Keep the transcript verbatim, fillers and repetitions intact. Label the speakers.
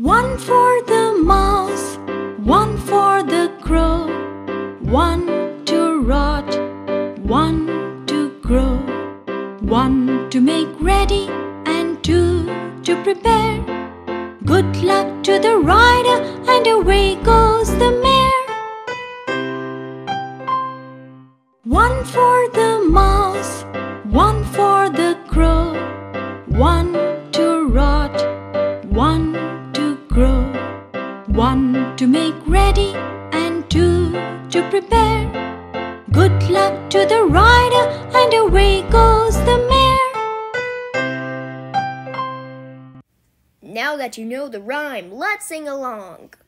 Speaker 1: One for the mouse, one for the crow, one to rot, one to grow, one to make ready and two to prepare. Good luck to the rider, and away goes the mare. One for the mouse, one for the crow, one to rot, one to grow, one to make ready and two to prepare. Good luck to the rider, and away goes the mare.
Speaker 2: Now that you know the rhyme, let's sing along.